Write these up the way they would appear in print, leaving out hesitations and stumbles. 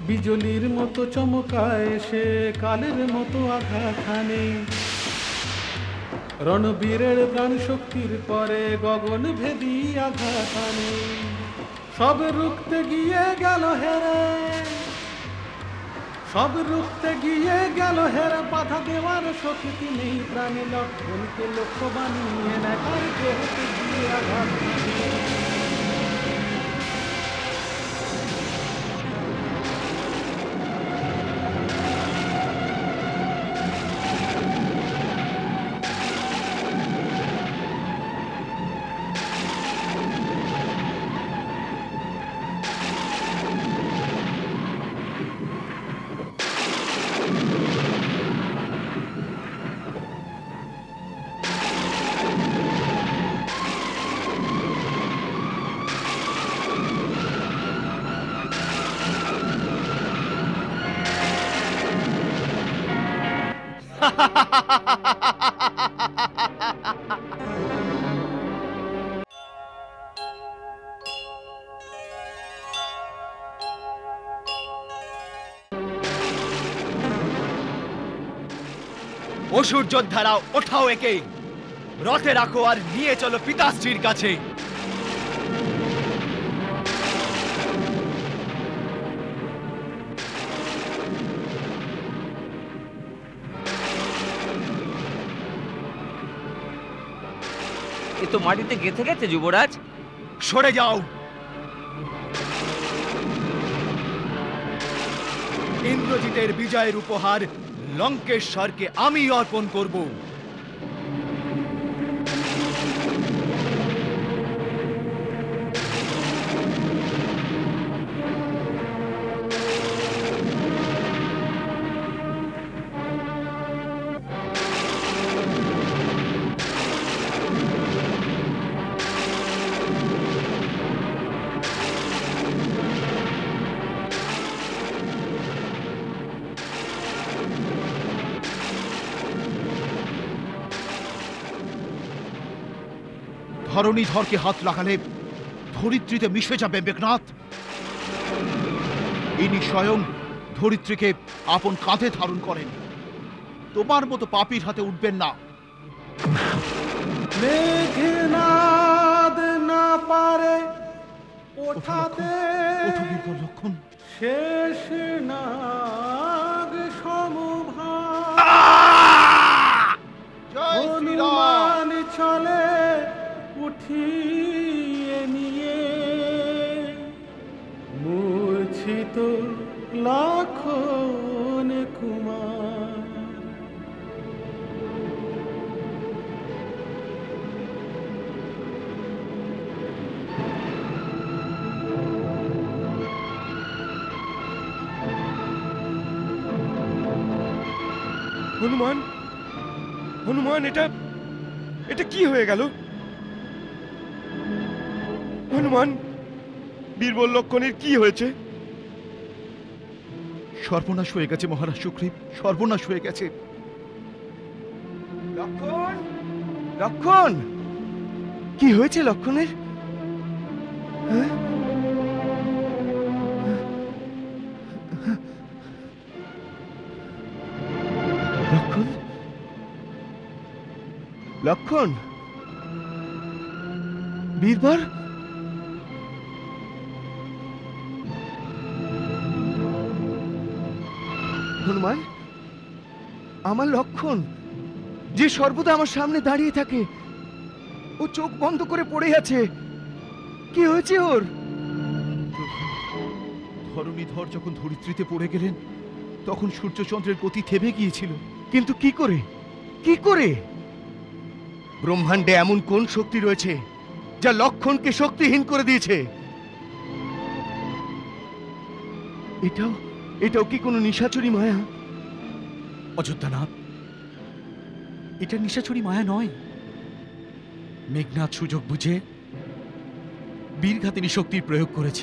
বিজলির মতো চমকায় সে, কালের মতো আঘাত হানে। রণবীরের প্রাণ শক্তির পরে গগন ভেদী আঘাত হানে। সব রুখতে গিয়ে গেল হেরে, সব রুখতে গিয়ে গেল হেরে, বাধা দেওয়ার শক্তি নেই প্রাণী। লক্ষণকে লক্ষ্য বানিয়ে নেয় আর দেহতে গিয়ে আঘাত হানে। অসুর যোদ্ধারা ওঠাও একে, রথে রাখো আর নিয়ে চলো পিতাশ্রীর কাছে। এ তো মাটিতে গেঁথে গেছে যুবরাজ। সরে যাও। ইন্দ্রজিতের বিজয়ের উপহার লঙ্কেশ্বরকে আমি অর্পণ করব। ধরণীধরকে হাত লাগালে ধরিত্রীতে মিশে যাবে মেঘনাথ। ইনি স্বয়ং ধরিত্রীকে আপন কাঁধে ধারণ করেন। তোমার মতো পাপীর হাতে উঠবেন না। মেঘনাদ না পারে ওঠাতে লক্ষণ শেষ নাগ সমভাগ। হনুমান চলে উঠিয়ে নিয়ে, মূর্ছিত লক্ষণ কুমার। হনুমান, হনুমান, এটা কি হয়ে গেল? হনুমান, বীরবল লক্ষণের কি হয়েছে? সর্বনাশ হয়ে গেছে মহারাজ সুগ্রীব, সর্বনাশ হয়ে গেছে। লক্ষণ, লক্ষণ, কি হয়েছে লক্ষণের? লক্ষণ, লক্ষণ, বীরবর, হনুমান, আমার লক্ষণ যে সর্বদা আমার সামনে দাঁড়িয়ে থাকে, ও চোখ বন্ধ করে পড়ে আছে। কি হয়েছে ওর? ধরণীধর যখন ধরিত্রীতে পড়ে গেলেন তখন সূর্যচন্দ্রের গতি থেমে গিয়েছিল। কিন্তু কি করে, কি করে? ব্রহ্মাণ্ডে এমন কোন শক্তি রয়েছে যা লক্ষণকে শক্তিহীন করে দিয়েছে? এটাও কি কোনো নিশাচরী মায়া? অযোধ্যানাথ, এটা নিশাচরী মায়া নয়। মেঘনাথ সুযোগ বুঝে বীরঘাতিনী শক্তির প্রয়োগ করেছে,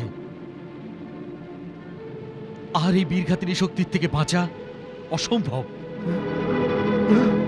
আর এই বীরঘাতিনী শক্তির থেকে বাঁচা অসম্ভব।